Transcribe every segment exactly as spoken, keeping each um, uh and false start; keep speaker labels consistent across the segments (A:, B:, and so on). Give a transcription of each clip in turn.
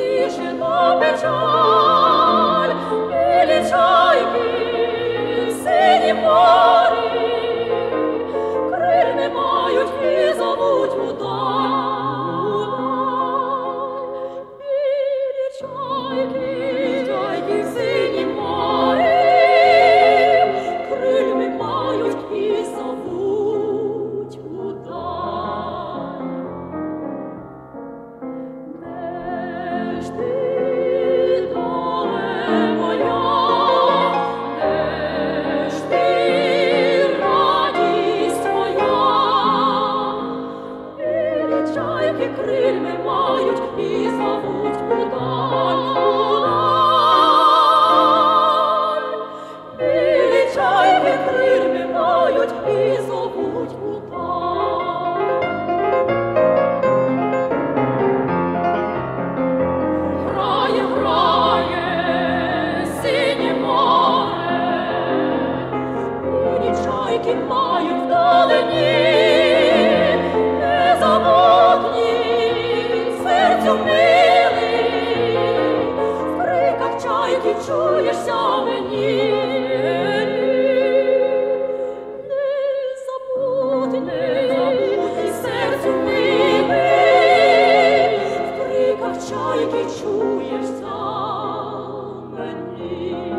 A: стишено печаль, білі чайки в синім морі, криль не мають і зовуть удаль. Білі чайки, чайки в синім морі, криль не мають і зовуть удаль. Де ж ти, доле моя, де ж ти, радість моя? Білі чайки криль не мають і зовуть удаль, удаль. Білі чайки криль не мають і зовуть удаль. Грає, грає синє море, білі чайки мають вдалині, незабутні, серцю милі, в криках чайки чуєшся мені. Незабутні, серцю милі, в криках чайки чуєшся мені.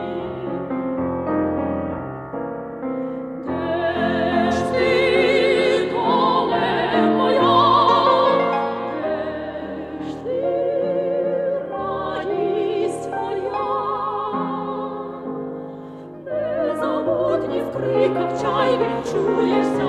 A: Де ж ти, доле моя, де ж ти, радість моя? Незабутні, в криках чайки чуєшся